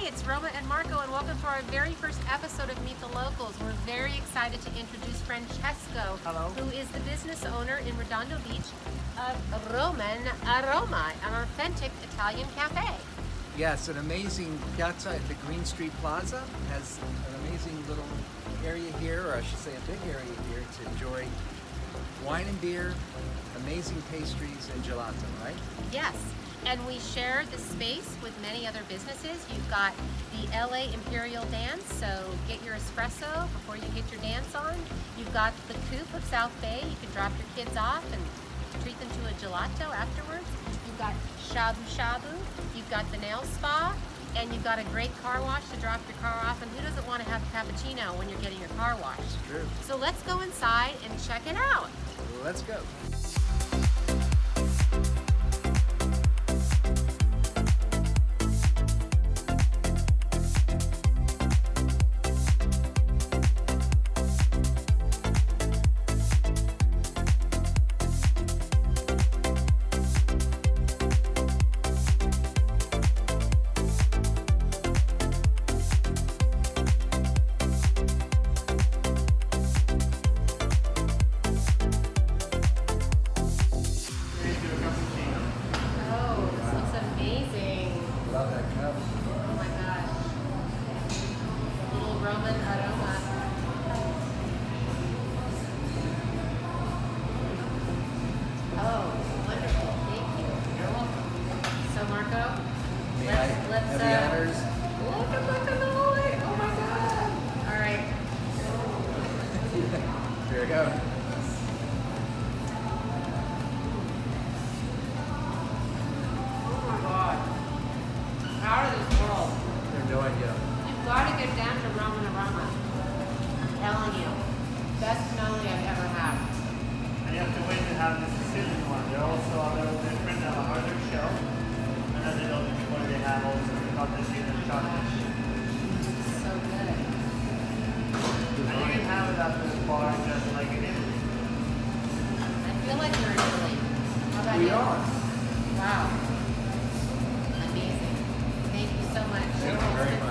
Hi, it's Roma and Marco, and welcome to our very first episode of Meet the Locals. We're very excited to introduce Francesco, Hello. who is the business owner in Redondo Beach of Roman Aroma, an authentic Italian cafe. Yes, an amazing piazza at the Green Street Plaza has an amazing little area here, or I should say a big area here to enjoy wine and beer, amazing pastries, and gelato, right? Yes, and we share the space with many other businesses. You've got the LA Imperial Dance, so get your espresso before you get your dance on. You've got the Coop of South Bay. You can drop your kids off and treat them to a gelato afterwards. You've got Shabu Shabu. You've got the nail spa. And you've got a great car wash to drop your car off. And who doesn't want to have a cappuccino when you're getting your car washed? It's true. So let's go inside and check it out. Let's go. Love that cup. Oh my gosh. Little Roman Aroma. Oh, wonderful. Thank you. You're welcome. So Marco, May I let's have the honors? look at the cannoli. Oh my god. All right. There you go. Oh my god. Out of this world. I have no idea. You've got to get down to Roman Aroma. I'm telling you. Best cannoli I've ever had. And you have to wait to have the Sicilian one. They're also a little different, they have a harder shell. And then they don't what they have also the cottage and chocolate. So good. And you can have it at the bar just like in Italy. I feel like we're in Italy. How about We you? are. Wow. Amazing. Thank you so much. Thank you very